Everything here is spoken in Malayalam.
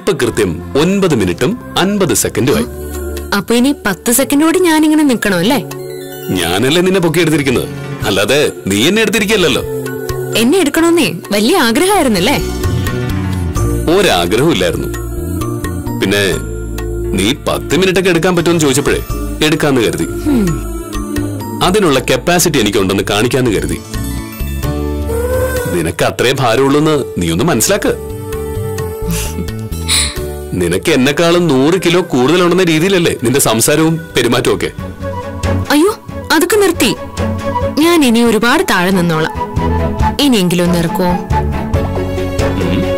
ഇപ്പൊ കൃത്യം 9 മിനിറ്റും 50 സെക്കൻഡുമായി. അപ്പൊ ഇനി 10 സെക്കൻഡോട് ഞാനിങ്ങനെ നിക്കണോ അല്ലേ? ഞാനല്ലേ നിന്നെ പൊക്കി എടുത്തിരിക്കുന്നത്, അല്ലാതെ നീ എന്നെ എടുത്തിരിക്കല്ലോ. എന്നെ എടുക്കണമെന്നേ വലിയ ആഗ്രഹമായിരുന്നല്ലേ? ഒരാഗ്രഹവും ഇല്ലായിരുന്നു. പിന്നെ നീ 10 മിനിറ്റൊക്കെ എടുക്കാൻ പറ്റുമെന്ന് ചോദിച്ചപ്പോഴേ എടുക്കാന്ന് കരുതി. അതിനുള്ള കപ്പാസിറ്റി എനിക്കുണ്ടെന്ന് കാണിക്കാന്ന് കരുതി. നിനക്ക് അത്രേ ഭാരമുള്ളൂന്ന് നീ ഒന്ന് മനസ്സിലാക്ക്. നിനക്ക് എന്നെക്കാളും 100 കിലോ കൂടുതലുണ്ടെന്ന രീതിയിലല്ലേ നിന്റെ സംസാരവും പെരുമാറ്റവും ഒക്കെ. അയ്യോ, അതൊക്കെ നിർത്തി. ഞാൻ ഇനി ഒരുപാട് താഴെ നിന്നോളാം. ഇനിയെങ്കിലും ഒന്ന് ഇറക്കുമോ?